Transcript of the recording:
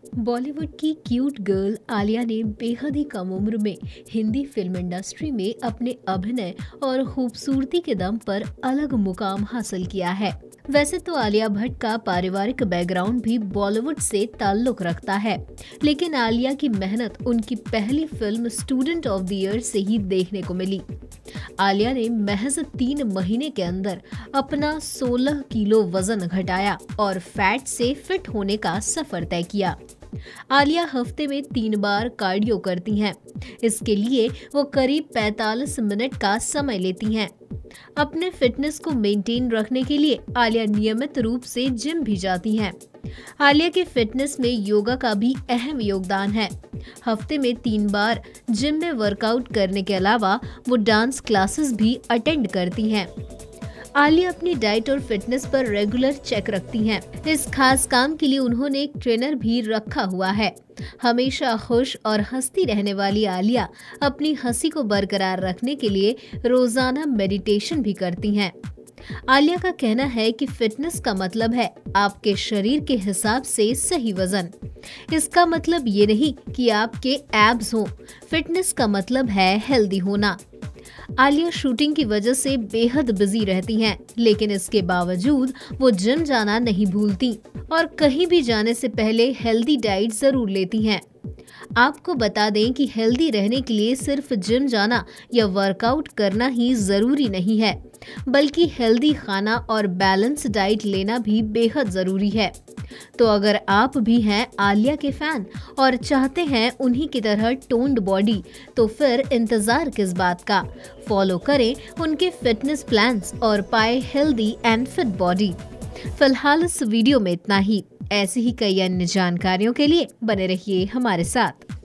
बॉलीवुड की cute girl Alia ने बेहद ही कम उम्र में हिंदी फिल्म इंडस्ट्री में अपने अभिनय और खूबसूरती के दम पर अलग मुकाम हासिल किया है। वैसे तो आलिया भट्ट का पारिवारिक बैकग्राउंड भी बॉलीवुड से ताल्लुक रखता है, लेकिन आलिया की मेहनत उनकी पहली फिल्म स्टूडेंट ऑफ द ईयर से ही देखने को मिली। आलिया ने महज 3 महीने के अंदर अपना 16 किलो वजन घटाया और फैट से फिट होने का सफर तय किया। आलिया हफ्ते में 3 बार कार्डियो करती हैं। इसके लिए वो करीब 45 मिनट का समय लेती हैं। अपने फिटनेस को मेंटेन रखने के लिए आलिया नियमित रूप से जिम भी जाती हैं। आलिया के फिटनेस में योगा का भी अहम योगदान है। हफ्ते में 3 बार जिम में वर्कआउट करने के अलावा वो डांस क्लासेस भी अटेंड करती हैं। आलिया अपनी डाइट और फिटनेस पर रेगुलर चेक रखती हैं। इस खास काम के लिए उन्होंने एक ट्रेनर भी रखा हुआ है। हमेशा खुश और हंसती रहने वाली आलिया अपनी हंसी को बरकरार रखने के लिए रोजाना मेडिटेशन भी करती हैं। आलिया का कहना है कि फिटनेस का मतलब है आपके शरीर के हिसाब से सही वजन। इसका मतलब ये नहीं कि आपके एब्स हों। फिटनेस का मतलब है हेल्दी होना। आलिया शूटिंग की वजह से बेहद बिजी रहती हैं, लेकिन इसके बावजूद वो जिम जाना नहीं भूलती और कहीं भी जाने से पहले हेल्दी डाइट जरूर लेती हैं। आपको बता दें कि हेल्दी रहने के लिए सिर्फ जिम जाना या वर्कआउट करना ही जरूरी नहीं है, बल्कि हेल्दी खाना और बैलेंस डाइट लेना भी बेहद जरूरी है। तो अगर आप भी हैं आलिया के फैन और चाहते हैं उन्हीं की तरह टोन्ड बॉडी, तो फिर इंतजार किस बात का। फॉलो करें उनके फिटनेस प्लान्स और पाए हेल्दी एंड फिट बॉडी। फिलहाल इस वीडियो में इतना ही। ऐसी ही कई अन्य जानकारियों के लिए बने रहिए हमारे साथ।